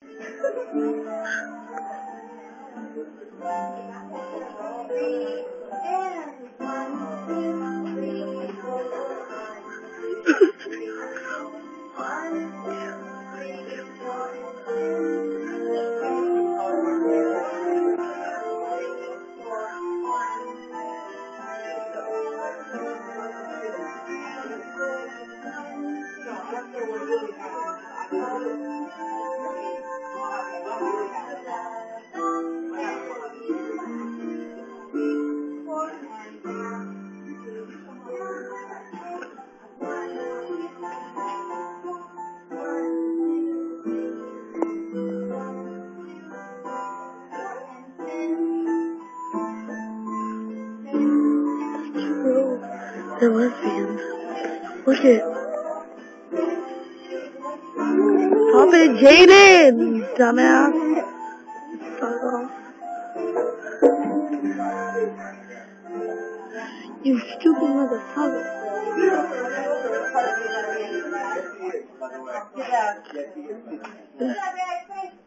They're lesbians. Look it. Stop it, Jaden! Dumbass. Fuck off. You stupid motherfucker.